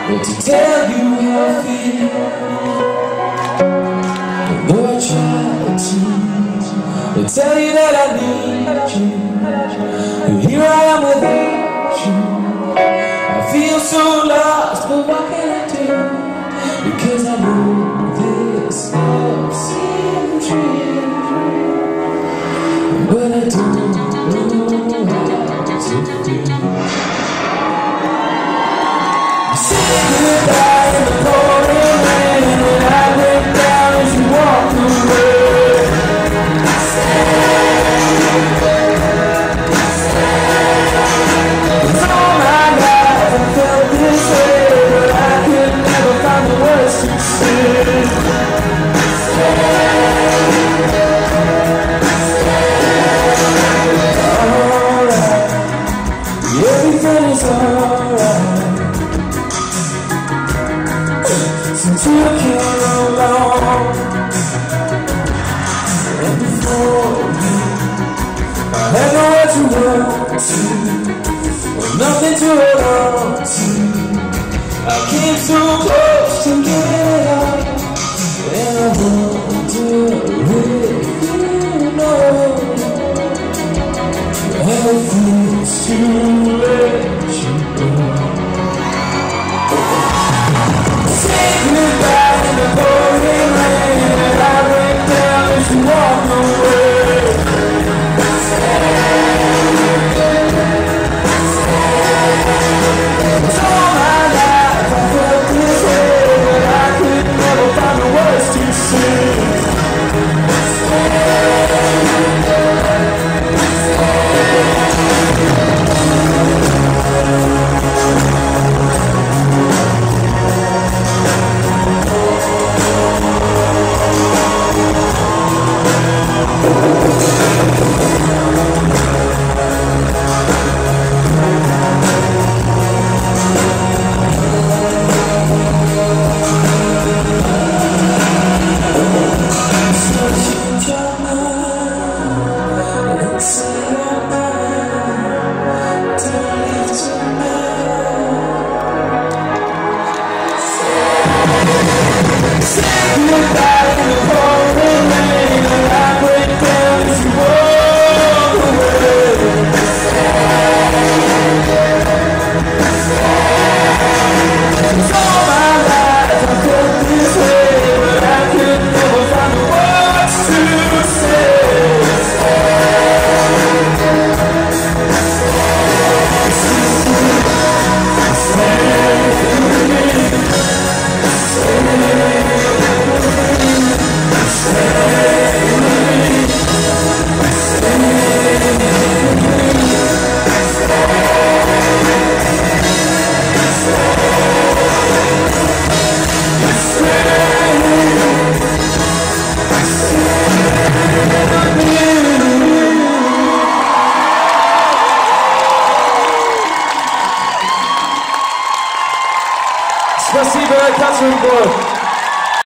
But to tell you how I feel, though I try to tell you that I need you, and here I am without you. I feel so lost, but what can I do? Because I know this love seems real, but I don't know how to feel. Say goodbye in the pouring rain, and I break down as you walk away. Cause all my life I felt this way, but I could never find the words to say. Alright, everything is alright. Since you came along, and before you, I had nowhere to run to, or nothing to hold on to. I came so close to giving it up, and I wonder if you know how it feels to let you go. Say goodbye in the pouring rain, and I break down as you walk away. Cause all my life I felt this way, but I could never find the words to say. Спасибо, Катрин Борг.